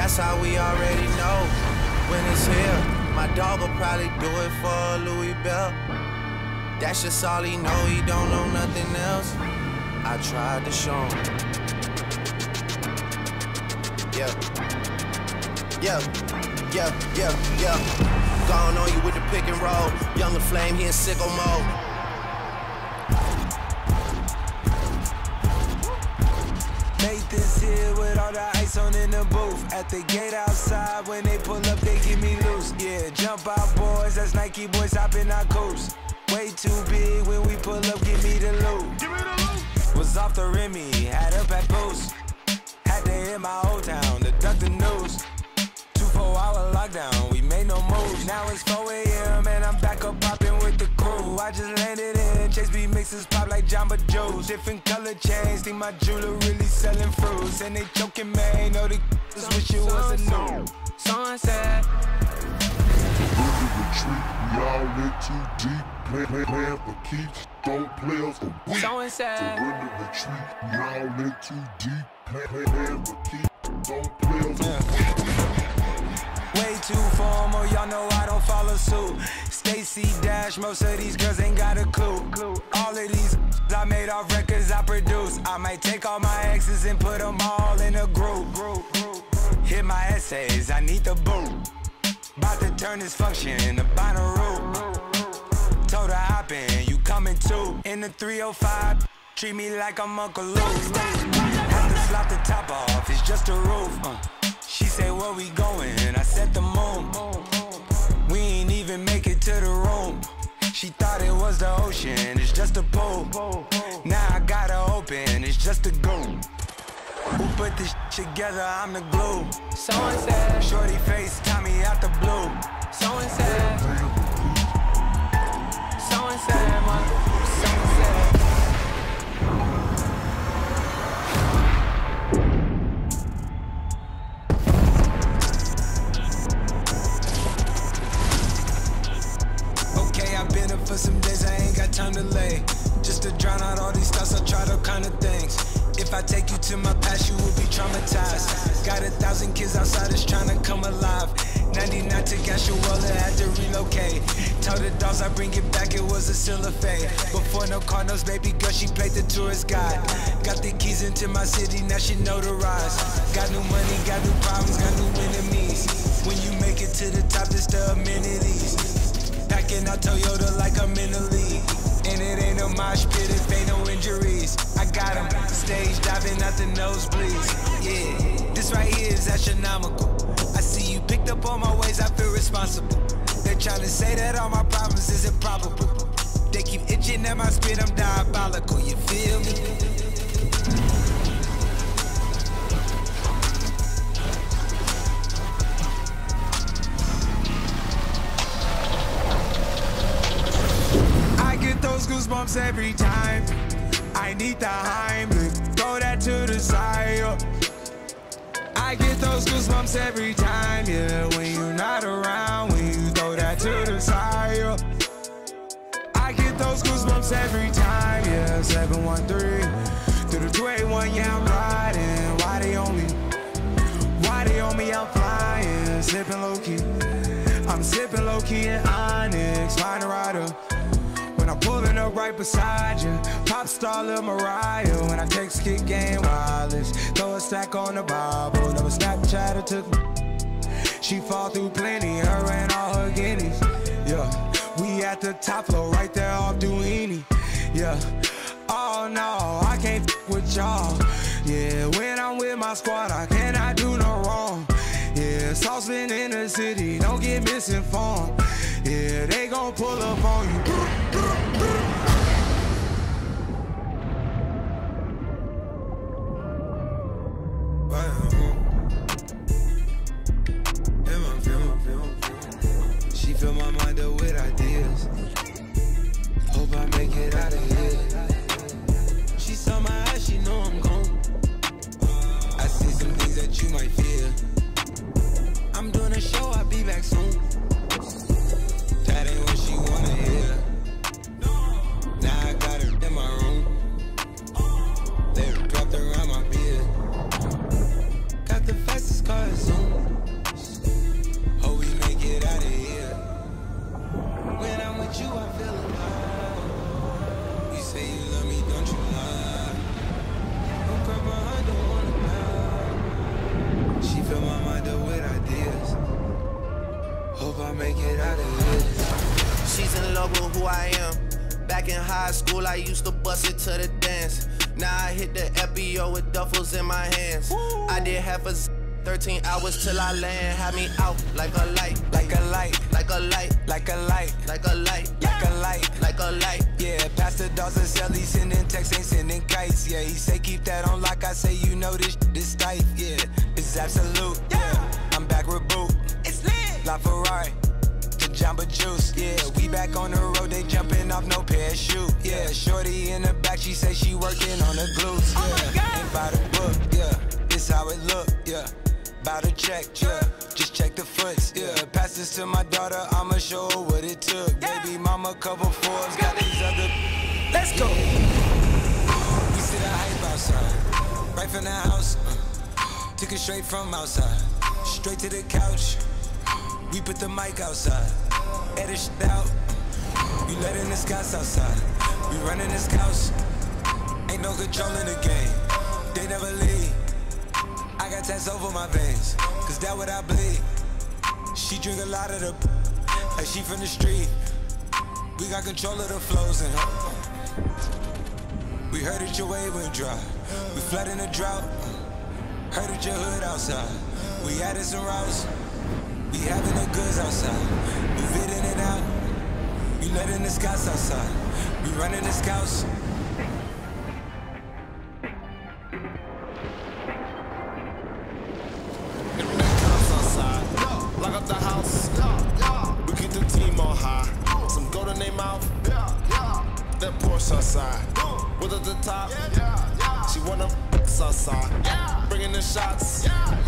That's how we already know when it's here. My dog will probably do it for a Louis Bell. That's just all he know, he don't know nothing else. I tried to show him. Yeah. Gone on you with the pick and roll. Younger Flame, he in sicko mode. Made this here with all the ice on in the booth. At the gate outside, when they pull up, they give me loose. Yeah, jump out boys, that's Nike boys hopping our coast. Way too big when we pull up, give me the loot. Was off the Remy, had up at post. Had to hit my old town to duck the news. 24-hour lockdown, we made no moves. Now it's 4 AM and I'm back up popping with the crew. I just landed in, Chase B mixes pop like Jamba Joe's. Different color chains, think my jeweler really selling fruits. And they joking, man, know the just wish it was a new. Sunset. Retreat, we all in too deep. Playing for keeps, don't play us for weak. Surrender retreat, we all in too deep. Playing for keeps, don't play us for weak. Way too formal, y'all know I don't follow suit. Stacy Dash, most of these girls ain't got a clue. All of these I made off records I produce. I might take all my exes and put them all in a group. Hit my essays, I need the boot. About to turn this function into binary. Told her hop in, you coming too. In the 305, treat me like I'm Uncle Luke. Have to slap the top off, it's just a roof. She say, where we going? I said the moon. We ain't even make it to the room. She thought it was the ocean, it's just a pool. Now I gotta open, it's just a goon. Who put this together? I'm the glue. Someone said, shorty face, Tommy out the blue. Someone said, someone said, someone said. Okay, I've been up for some days, I ain't got time to lay. Just to drown out all these thoughts, I tried all kind of things. If I take you to my past, you will be traumatized. Got 1,000 kids outside that's trying to come alive. 99 to Gashuela, had to relocate. Tell the dogs I bring it back, it was a silver fade. Before no Cardinals, baby girl, she played the tourist guide. Got the keys into my city, now she notarized. Got new money, got new problems, got new enemies. When you make it to the top, it's the amenities. Packing out Toyota like I'm in the league. And it ain't no mosh pit if ain't no injuries. I got him stage diving out the nosebleeds. Yeah, this right here is astronomical. I see you picked up on my ways, I feel responsible. They're trying to say that all my problems is improbable. They keep itching at my spit, I'm diabolical, you feel me? Those goosebumps every time. I need the Heimlich, throw that to the side. I get those goosebumps every time, yeah. When you're not around, when you throw that to the side. I get those goosebumps every time, yeah. 713 through the 281, yeah, I'm riding. Why they on me? Why they on me? I'm flying, sipping low key. I'm sipping low key in Onyx, find a rider. When I'm pulling up right beside you, pop star Lil Mariah. When I text kick game wireless, throw a stack on the Bible. Never Snapchat or took me. She fall through plenty, her and all her guineas. Yeah, we at the top floor, right there off Duini. Yeah, oh no, I can't with y'all. Yeah, when I'm with my squad, I cannot do no wrong. Yeah, saucepan in the city, don't get misinformed. Yeah, they gon' pull up on you. She fill my mind up with ideas. Hope I make it out of here. She saw my eyes, she know I'm gone. I see some things that you might fear. I'm doing a show, I'll be back soon. That ain't what she wanna hear. Now I got her in my room. They dropped around my beard. Got the fastest cars zoom. Hope we make it out of here. When I'm with you, I feel alive. You say you love me, don't you lie? Don't cry my heart, don't wanna cry. She fill my mind up with ideas. Hope I make it out of here. She's in love with who I am. Back in high school, I used to bust it to the dance. Now I hit the FBO with duffels in my hands. Woo. I did half a 13 hours till I land. Had me out like a light, like a light, like a light, like a light, like a light, like a light, like a light. Yeah, Pastor Dawson sell, he sending texts, ain't sending kites. Yeah, he say keep that on lock. I say you know this tight. Yeah, it's absolute. Yeah, I'm back with boot. It's lit. La Ferrari. Jamba Juice, yeah, we back on the road, they jumping off no parachute, yeah, shorty in the back, she say she working on the glutes, yeah, ain't by the book, yeah, it's how it look, yeah, bout to check, yeah, just check the foots, yeah, pass this to my daughter, I'ma show her what it took, baby mama, couple Forbes, got these other, let's go, we see the hype outside, right from the house, took it straight from outside, straight to the couch. We put the mic outside, edit shit out. We letting the scouts outside. We running the scouts. Ain't no control in the game. They never leave. I got tats over my veins, cause that what I bleed. She drink a lot of the like she from the street. We got control of the flows in her. We heard that your wave went dry. We flooding the drought. Heard that your hood outside. We added some routes. We having the goods outside, we fit in and out. We letting the scouts outside, we running the scouts. Outside, lock up the house. We keep the team on high. Some gold in their mouth. That Porsche outside, with at the top. She wanna outside, bringing the shots.